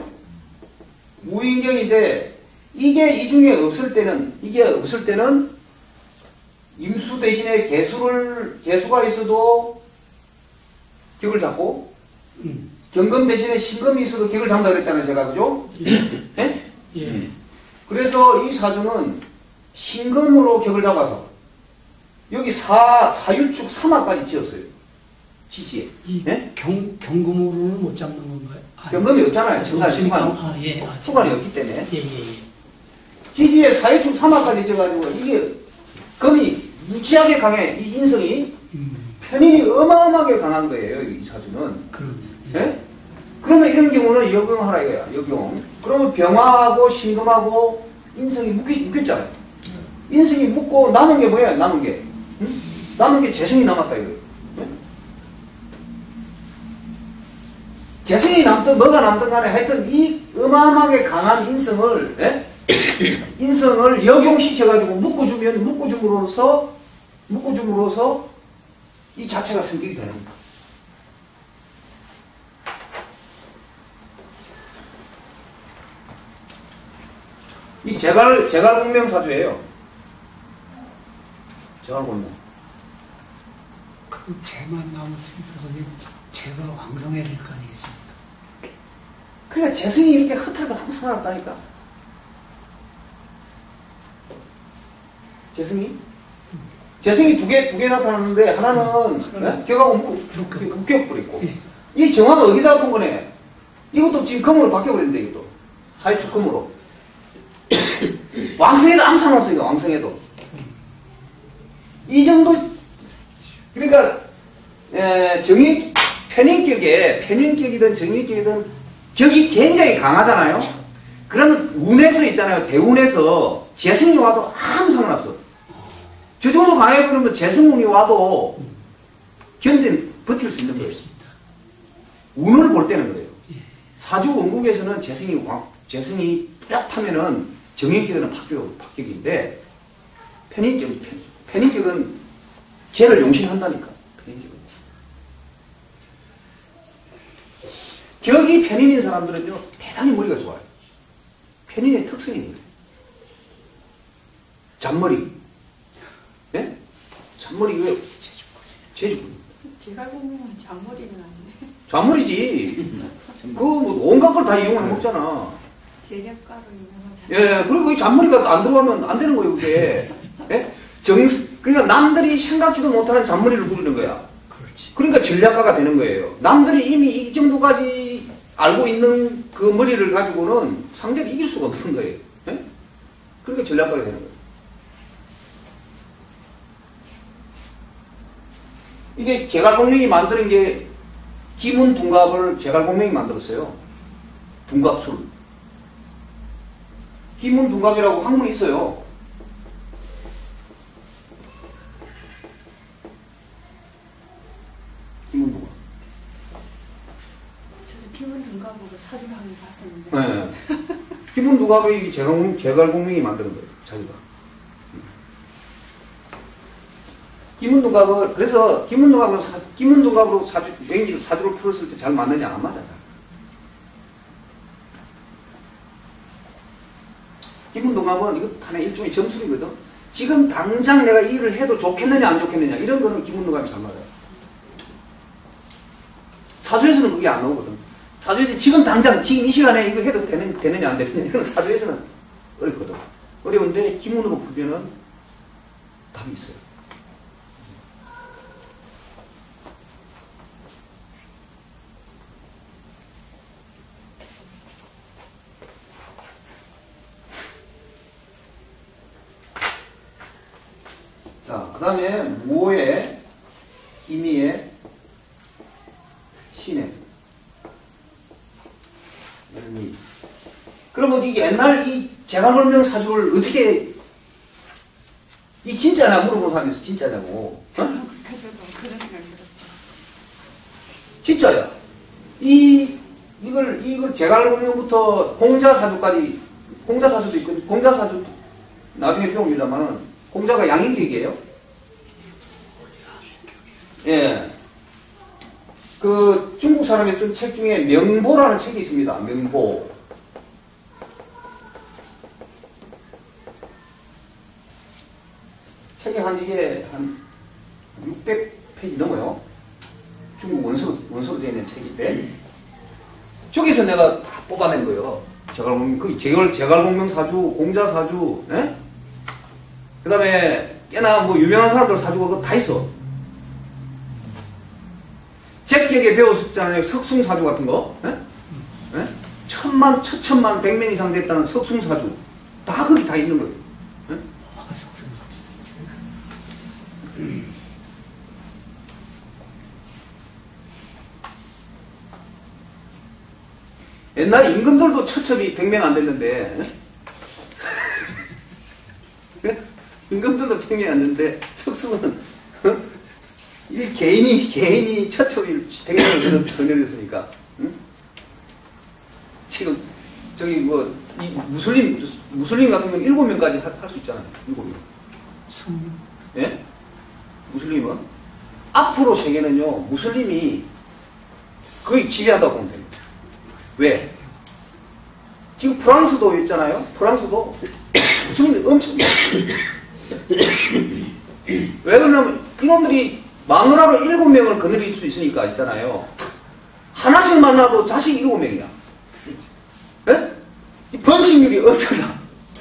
무인경인데 이게 이 중에 없을 때는 이게 없을 때는 임수 대신에 개수를 개수가 있어도 격을 잡고 음. 경금 대신에 신금이 있어도 격을 잡는다 그랬잖아요, 제가. 그죠? 예? 예. 그래서 이 사주는 신금으로 격을 잡아서 여기 사, 사유축 삼화까지 지었어요. 지지에. 이 예? 경, 경금으로는 못 잡는 건가요? 아, 경금이 없잖아요. 정말 없으니까, 초반. 아, 예. 아, 초반이 없기 때문에. 예, 예, 예. 지지에 사유축 삼화까지 지어가지고 이게 금이 무지하게 강해. 이 인성이 음, 편인이 어마어마하게 강한 거예요. 이 사주는. 그러네. 예. 예? 그러면 이런 경우는 역용하라 이거야. 역용. 그러면 병화하고 신금하고 인성이 묶이, 묶였잖아요. 인성이 묶고 남은 게 뭐야? 남은 게. 응? 남은 게 재성이 남았다 이거예요. 예? 재성이 남든 뭐가 남든 간에 하여튼 이 어마어마하게 강한 인성을 예? 인성을 역용시켜가지고 묶어주면 묶어줌으로써 묶어줌으로써 이 자체가 성격이 되는 거야. 이 제갈 제갈공명사주예요. 제갈공명. 그 재만 남았으면 선생님 재가 왕성해야 될 거 아니겠습니까? 그러니까 재성이 이렇게 흐트러져 항상 살았다니까. 재성이? 재성이 두 개, 두 개 나타났는데, 하나는, 네? 격하고 묶여버렸고. 예. 이 정화가 어디다 본 거네? 이것도 지금 금으로 바뀌어버렸는데, 이것도. 사유축 금으로. 왕성에도 아무 상관없어요, 왕성에도. 이 정도, 그러니까, 에, 정의, 편인격에, 편인격이든 정인격이든 격이 굉장히 강하잖아요? 그러면 운에서 있잖아요. 대운에서 재성이 와도 아무 상관없어. 저 정도 강해버리면 재성운이 와도 견딘, 버틸 수 있는 거예요. 운을 볼 때는 그래요. 사주 원국에서는 재성이 왕, 재성이 뚜렷하면은 정인격은 합격, 합격인데, 편인격, 편인격은 죄를 용신한다니까. 편인격은. 격이 편인인 사람들은요, 대단히 머리가 좋아요. 편인의 특성이 있는 거예요. 잔머리. 예? 잔머리, 왜? 제주권. 제가 보면 잔머리는 아니네. 잔머리지. 그거 뭐 온갖 걸 다 이용해 먹잖아. 재력가로 유명한 예, 그리고 이 잔머리가 안 들어가면 안 되는 거예요, 그게. 예? 정, 그러니까 남들이 생각지도 못하는 잔머리를 부르는 거야. 그렇지. 그러니까 전략가가 되는 거예요. 남들이 이미 이 정도까지 알고 있는 그 머리를 가지고는 상대를 이길 수가 없는 거예요. 예? 그러니까 전략가가 되는 거예요. 이게 제갈공명이 만드는 게 기문 둔갑을 제갈공명이 만들었어요. 둔갑술. 기문 둔갑이라고 학문이 있어요. 기문 둔갑. 저도 기분 등갑으로 사주를 한번 봤었는데. 네. 기문 둔갑이 제갈, 제갈공명이 만드는 거예요. 자기가. 기문동갑을, 그래서 기문동갑으로, 사, 기문동갑으로 사주, 맹기를 사주를 풀었을 때 잘 맞느냐, 안 맞아요. 기문동갑은 이거 하나의 일종의 점술이거든. 지금 당장 내가 이 일을 해도 좋겠느냐, 안 좋겠느냐, 이런 거는 기문동갑이 잘 맞아요. 사주에서는 그게 안 나오거든. 사주에서 지금 당장, 지금 이 시간에 이거 해도 되는, 되느냐, 안 되느냐, 이건 사주에서는 어렵거든. 어려운데, 기문으로 풀면은 답이 있어요. 자, 그 다음에 무오에, 기미에, 시네. 열미. 그러면 이 옛날 이 제갈골명 사주를 어떻게, 이 진짜냐 물어보는 사람이 있어. 진짜냐고. 어? 저도 그런 생각 들었어요. 진짜야. 이, 이걸, 이걸 제갈공명부터 공자사주까지, 공자사주도 있고, 공자사주, 나중에 배웁니다만은, 공자가 양인격이에요. 예. 그, 중국 사람이 쓴 책 중에 명보라는 책이 있습니다. 명보. 책이 한, 이게 한 육백 페이지 넘어요. 중국 원서, 원서로 되어 있는 책인데, 저기서 내가 다 뽑아낸 거예요. 제갈공명, 그 제갈, 제갈공명 사주, 공자 사주, 예? 그 다음에 꽤나 뭐 유명한 사람들 사주가 그거 다 있어. 제격에 배웠잖아요. 석숭 사주 같은 거, 예? 예? 천만, 천천만, 백명 이상 됐다는 석숭 사주. 다 거기 다 있는 거예요. 예? 아, 속성사주도 있어요. 옛날에 임금들도 처첩이 백 명 안 됐는데, 임금들도 백 명이 안 됐는데, 석승은, 이 개인이, 개인이 처첩이 백 명을 더 내렸으니까, 응? 지금, 저기 뭐, 이 무슬림, 무슬림 같은 경우는 일곱 명까지 할 수 있잖아요. 일곱 명. 승리. 예? 무슬림은? 앞으로 세계는요, 무슬림이 거의 지배한다고 보면 됩니다. 왜? 지금 프랑스도 있잖아요. 프랑스도 무슬림이 엄청 왜 그러냐면 이놈들이 마누라로 일곱 명을 거느릴 수 있으니까 있잖아요. 하나씩 만나도 자식 일곱 명이야. 예? 이 번식률이 엄청나.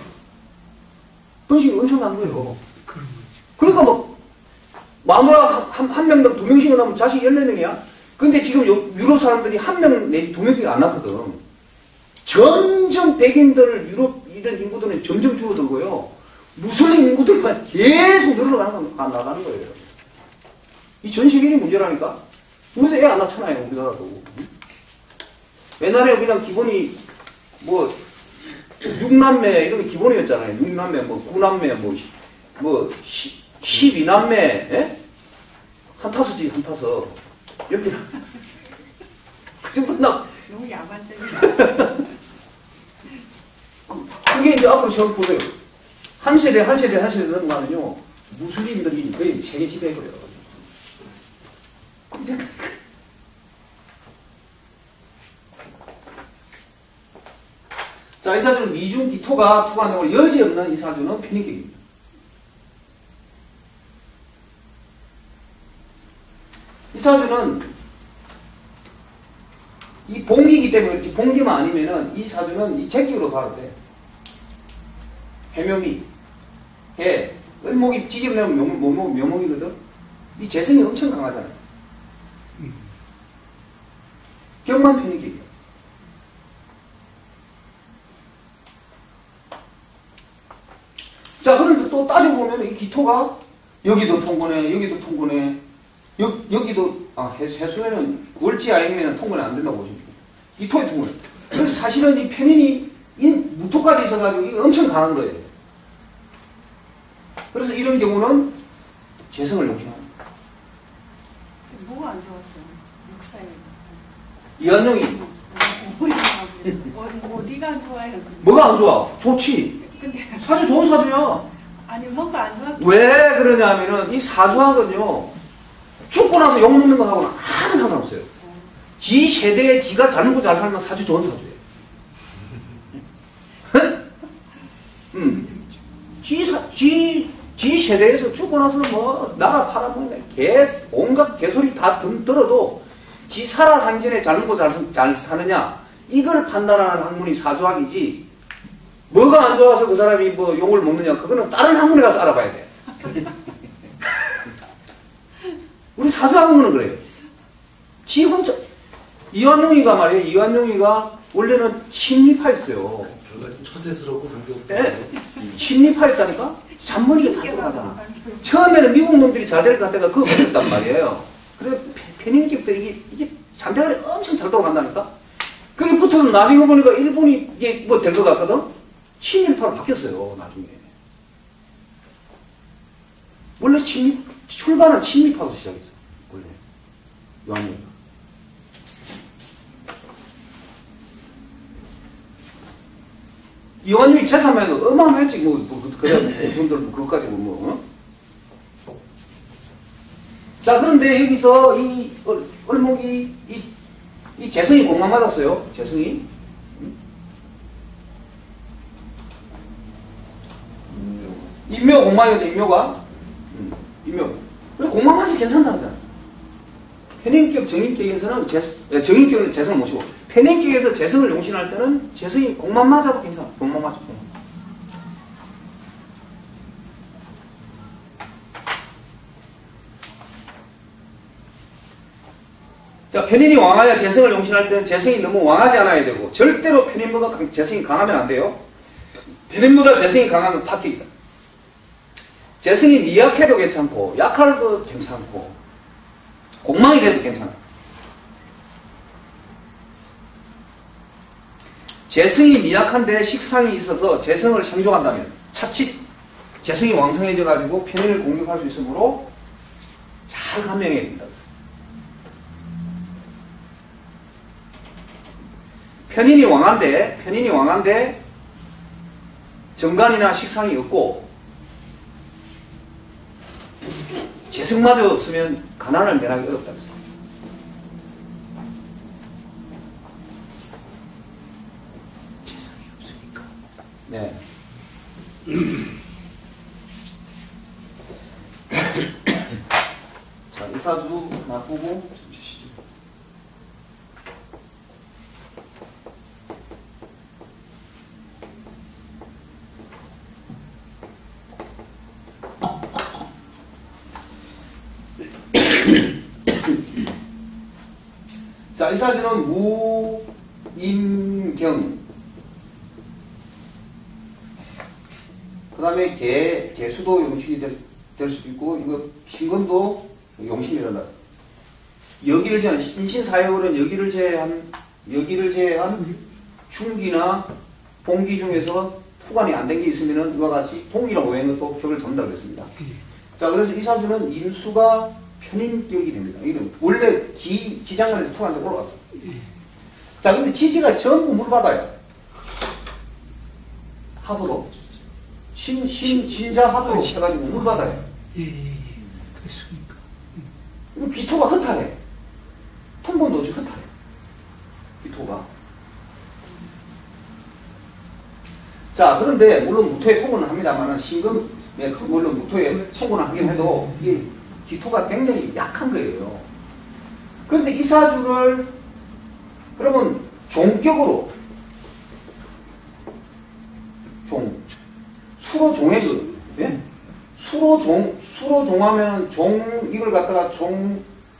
번식이 엄청난 거예요. 그런 거죠. 그러니까 뭐 마누라 한, 한 명당 두 명씩은 하면 자식 열네 명이야. 근데 지금 유럽 사람들이 한 명 내지 두 명밖에 안 낳거든. 점점 백인들, 유럽 이런 인구들은 점점 줄어들고요. 무슬림 인구들만 계속 늘어나가는 나가는 거예요. 이 전 세계의 문제라니까. 우리도 애 안 낳잖아요, 우리나라도. 옛날에 그냥 기본이 뭐 육남매 이런 게 기본이었잖아요. 육남매, 뭐 구남매, 뭐, 뭐 십이남매, 예? 한 타서지, 한 타서. 이렇게 그 정도 나 너무 야만적이다. 그게 이제 앞으로 시험 보세요. 한 세대 한 세대 한 세대 넘어가면요 무슬림들이 거의 세계 지배해버려요. 자, 이 사주는 미중 기토가 투관되고 여지없는 이 사주는 편인격입니다. 이 사주는 이 봉기이기 때문에 그렇지, 봉기만 아니면은 이 사주는 이 제격으로 봐도 돼. 해묘미, 해, 을목이 찌집내면 묘목, 묘목, 묘목이거든. 이 재성이 엄청 강하잖아요. 경만 편인격이에요. 자, 그런데 또 따져보면 이 기토가 여기도 통근해, 여기도 통근해, 여, 여기도, 아, 해수면은, 월지 아행면은 통근이 안 된다고 보시면 돼요. 기토에 통근해. 그래서 사실은 이 편인이 이 무토까지 있어가지고 이게 엄청 강한 거예요. 그래서 이런 경우는 재성을 용신합니다. 뭐가 안 좋았어요? 육사에. 이한용이, 어디가, 어디가 안 좋아요? 뭐가 안 좋아? 좋지. 근데, 사주 좋은 사주야. 아니, 뭐가 안 좋았 왜 그러냐면은 이 사주학은요, 죽고 나서 욕먹는 거 하고는 아무 상관없어요. 지 세대에 지가 잘 먹고 잘 살면 사주 좋은 사주예요. 음. 지, 사, 지, 지 세대에서 죽고 나서는 뭐, 나라 팔아먹네. 개, 온갖 개소리 다 든, 들어도 지 살아상전에 잘 먹고 잘, 잘 사느냐, 이걸 판단하는 학문이 사주학이지, 뭐가 안 좋아서 그 사람이 뭐 욕을 먹느냐, 그거는 다른 학문에 가서 알아봐야 돼. 우리 사주학문은 그래요. 지 혼자, 이완용이가 말이에요. 이완용이가 원래는 심리파였어요. 결과 좀 처세스럽고 공격. 네. 심리파였다니까? 잔머리가 잘 돌아가잖아. 처음에는 미국 놈들이 잘 될 것 같다가 그거 못했단 말이에요. 그래, 편인격도 이게, 이게 산대가리 엄청 잘 돌아간다니까? 그게 붙어서 나중에 보니까 일본이 이게 뭐 된 것 같거든? 친일파로 바뀌었어요, 나중에. 원래 친일, 출발은 친일파로 시작했어, 원래. 요한이. 요한님이 재산만 어마어마했지, 뭐, 뭐 그래, 그분들, 그것까지 뭐, 어? 자, 그런데 여기서 이, 얼목이, 이, 이 재성이 공만 맞았어요, 재성이. 인묘 공만이거든, 인묘가. 인묘. 그래, 공만 맞아서 괜찮답니다. 편인격, 정인격에서는 재, 정인격은 재성을 모시고, 편인격에서 재성을 용신할 때는 재성이 공만 맞아도 괜찮아. 공만 맞아. 자, 편인이 왕하여 재성을 용신할 때는 재성이 너무 왕하지 않아야 되고, 절대로 편인보다 강, 재성이 강하면 안 돼요. 편인보다 재성이 강하면 파격이다. 재성이 미약해도 괜찮고, 약해도 괜찮고, 공망이 돼도 괜찮아. 재성이 미약한데 식상이 있어서 재성을 상종한다면, 차칫 재성이 왕성해져가지고 편인을 공격할 수 있으므로 잘 감명해야 된다. 편인이 왕한데, 편인이 왕한데, 정관이나 식상이 없고, 재성마저 없으면 가난을 면하기 어렵다. 재성이 없으니까. 네. 자, 이사주 놔두고, 자, 이 사주는 무, 임, 경. 그 다음에 개, 개수도 용신이 될, 될 수도 있고, 이거, 신금도 용신이란다. 여기를 제한, 인신사역으로는 여기를 제한, 여기를 제한 중기나 봉기 중에서 투관이 안 된 게 있으면은 이와 같이 봉기랑 오행은 또 격을 잡는다 그랬습니다. 자, 그래서 이 사주는 임수가 편인격이 됩니다. 이건 원래 기, 기장관에서 통한데 올라왔어. 자, 근데 지지가 전부 물바다야. 합으로. 신, 신, 신자 합으로 해가지고 물바다야. 예, 예, 예. 그렇습니까. 이거 기토가 허탈해. 통본도 없이 허탈해. 기토가. 자, 그런데 물론 무토에 통보는 합니다만 신금, 네, 물론 무토에 통보는 하긴 해도 이게 기토가 굉장히 약한 거예요. 그런데 이 사주를 그러면 종격으로 종 수로 종해도 예? 수로 종 수로 종하면 종 이걸 갖다가 종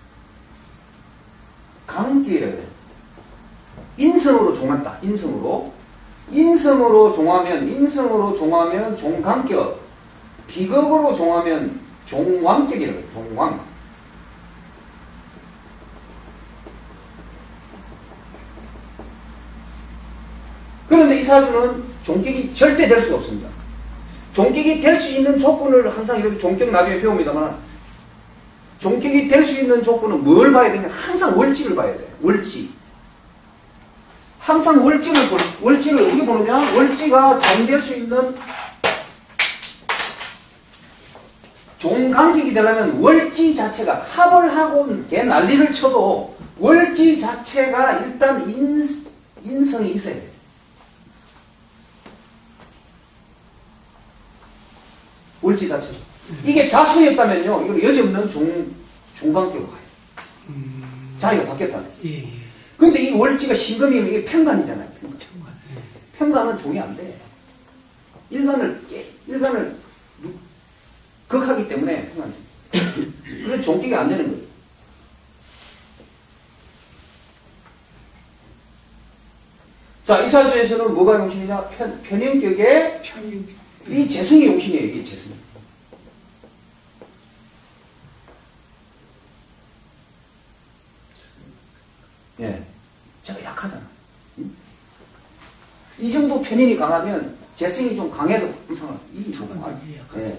강기래 인성으로 종한다. 인성으로 인성으로 종하면 인성으로 종하면 종강격 비겁으로 종하면 종왕격이라고 해요. 종왕. 그런데 이 사주는 종격이 절대 될 수가 없습니다. 종격이 될 수 있는 조건을 항상 이렇게 종격 나중에 배웁니다만 종격이 될 수 있는 조건은 뭘 봐야 되냐? 항상 월지를 봐야 돼요. 월지. 항상 월지를, 월지를 어떻게 보느냐? 월지가 종될 수 있는 종강격이 되려면 월지 자체가 합을 하고 개 난리를 쳐도 월지 자체가 일단 인, 인성이 있어야 돼요. 월지 자체. 이게 자수였다면요, 이걸 여지없는 종, 종강격으로 가요. 음, 자리가 바뀌었다네. 예, 예. 근데 이 월지가 신금이면 이게 편간이잖아요. 편간. 정말. 예. 편간은 종이 안 돼. 일간을, 깨, 일간을 극하기 때문에 편간 종. 그래서 종격이 안 되는 거예요. 자, 이 사주에서는 뭐가 용신이냐? 편, 편인격에 편인. 이 재성이 용신이에요, 이게 재성이. 예. 제가 약하잖아. 응? 이 정도 편인이 강하면 재성이 좀 강해도 이상한. 이 초반적이 약하기 예. 때문에.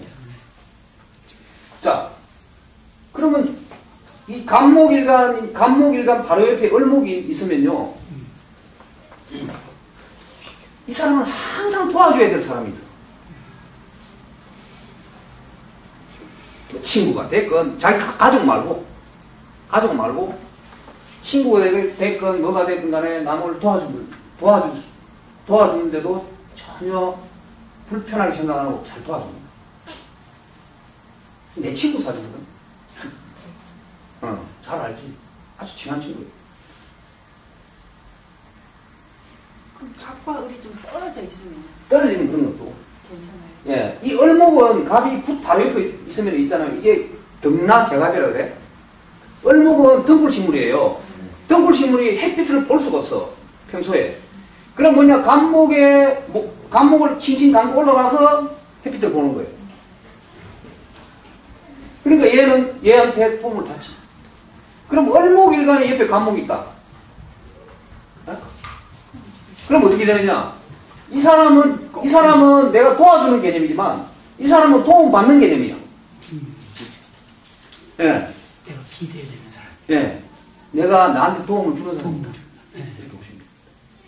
자, 그러면 이 간목일간, 간목일간 바로 옆에 을목이 있으면요. 이 사람은 항상 도와줘야 될 사람이 있어. 친구가 됐건, 자기 가족 말고, 가족 말고, 친구가 됐건, 뭐가 됐건 간에 남을 도와주는, 도와주, 도와주는데도 전혀 불편하게 생각 안 하고 잘 도와줍니다. 내 친구 사주거든. 어, 잘 알지. 아주 친한 친구예요. 그 갑과 을이 좀 떨어져 있으면 떨어지는 그런 것도. 괜찮아요. 예, 이 을목은 갑이 붓 바로 옆에 있으면 있잖아요. 이게 등나 개갑이라 그래. 을목은 등불식물이에요. 등불식물이 햇빛을 볼 수가 없어. 평소에. 그럼 뭐냐, 간목에, 목, 간목을 칭칭 감고 올라가서 햇빛을 보는 거예요. 그러니까 얘는 얘한테 도움을 받지. 그럼 을목일간에 옆에 간목이 있다. 어? 그럼 어떻게 되느냐? 이 사람은, 이 사람은 내가 도와주는 개념이지만, 이 사람은 도움 받는 개념이야. 음, 예. 내가 기대되는 사람. 예. 내가 나한테 도움을 주는 사람. 도움을 준다. 예. 이렇게 보시면 돼요.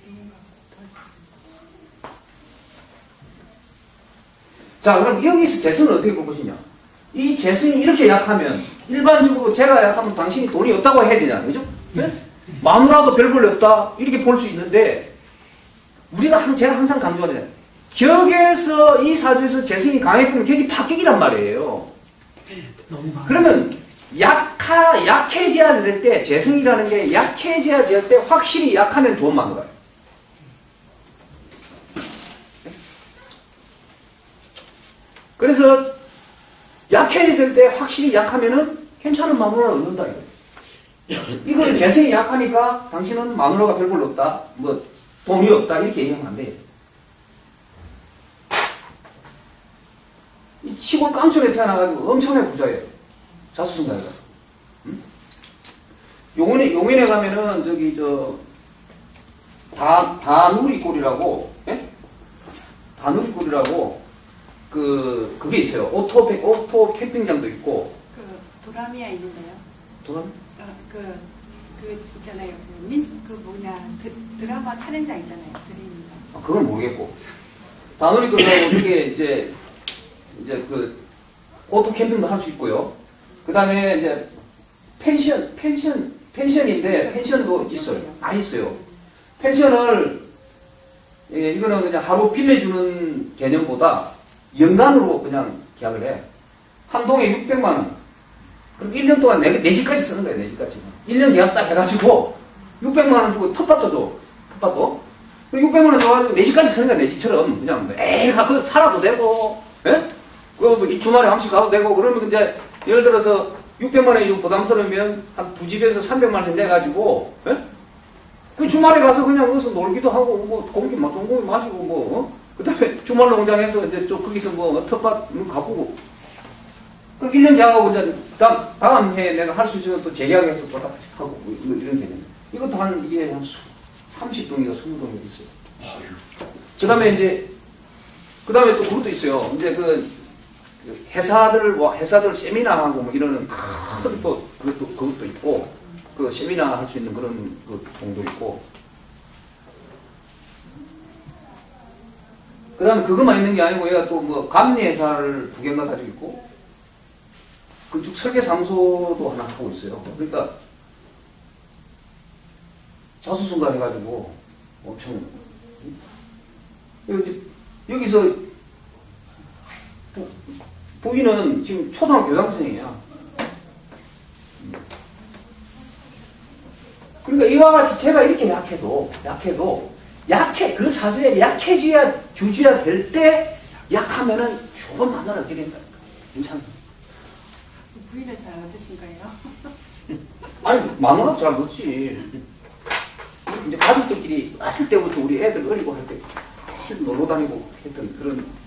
자, 그럼 여기서 재성을 어떻게 볼 것이냐? 이 재성이 이렇게 약하면, 일반적으로 제가 약하면 당신이 돈이 없다고 해야 되잖아요. 그죠? 네? 마누라도 별 볼 없다. 이렇게 볼 수 있는데, 우리가, 항- 제가 항상 강조하잖아요. 격에서, 이 사주에서 재성이 강해지면 격이 바뀌기란 말이에요. 너무 많아. 그러면, 약하, 약해져야 될 때, 재성이라는 게 약해져야 될 때 확실히 약하면 좋은 마누라예요. 그래서, 약해질 때 확실히 약하면은 괜찮은 마누라를 얻는다, 이거예요. 이걸 재성이 약하니까 당신은 마누라가 별볼 없다, 뭐, 돈이 없다, 이렇게 얘기하면 안 돼요. 이 시골 깡촌에 태어나가지고 엄청나게 부자예요. 자수성가해가. 응? 용인에, 용인에 가면은, 저기, 저, 다, 다누리골이라고, 예? 다누리골이라고, 그, 그게 있어요. 오토, 오토 캠핑장도 있고. 그 도라미아 있는데요. 도람? 어, 그, 그 있잖아요. 그, 민, 그 뭐냐 드, 드라마 촬영장 있잖아요. 드림인가. 아, 그건 모르겠고. 다누리골이라고 이게 이제, 이제 그, 오토 캠핑도 할 수 있고요. 그 다음에 이제, 펜션, 펜션, 펜션인데, 펜션도 있어요. 다 있어요. 펜션을, 예, 이거는 그냥 하루 빌려주는 개념보다 연간으로 그냥 계약을 해. 한 동에 육백만 원. 그럼 일 년 동안 내, 내 집까지 쓰는 거야, 내 집까지. 일 년 계약 딱 해가지고, 육백만 원 주고 텃밭도 줘. 텃밭도. 그리고 육백만 원 줘가지고 내 집까지 쓰는 거야, 내 집처럼. 그냥, 에이, 그 살아도 되고, 예? 그, 주말에 한 번씩 가도 되고, 그러면 이제, 예를 들어서, 육백만 원이 좀 부담스러우면, 한 두 집에서 삼백만 원 내가지고, 예? 그 주말에 가서 그냥 거기서 놀기도 하고, 뭐, 고기, 뭐, 좋은 고기 마시고, 뭐, 어? 그 다음에 주말 농장에서 이제 좀 거기서 뭐, 텃밭 가보고, 그럼 일 년 계약하고, 이제, 다음, 다음 해에 내가 할 수 있으면 또 재계약해서 또 다시 하고, 뭐, 이런 개념. 이것도 한, 이게 한 삼십 동이가 이십 동이 있어요. 그 다음에 이제, 그 다음에 또 그것도 있어요. 이제 그, 회사들, 뭐, 회사들 세미나하고 뭐 이러는 큰 또, 그것도, 그것도 있고, 그 세미나 할 수 있는 그런 그 동도 있고. 그 다음에 그것만 있는 게 아니고, 얘가 또 뭐, 감리회사를 두 개가 가지고 있고, 그쪽 설계사무소도 하나 하고 있어요. 그러니까, 자수성가 해가지고, 엄청, 여기, 여기서, 부, 부인은 지금 초등학교 교장선생이야. 그러니까 이와 같이 제가 이렇게 약해도, 약해도, 약해, 그 사주에 약해져야, 주지야 될 때, 약하면은 좋은 마누라 얻게 된다. 괜찮아. 부인을 잘 얻으신가요? 아니, 마누라 잘 넣지. 이제 가족들끼리 어릴 때부터 우리 애들 어리고 할 때, 놀러 다니고 했던 그런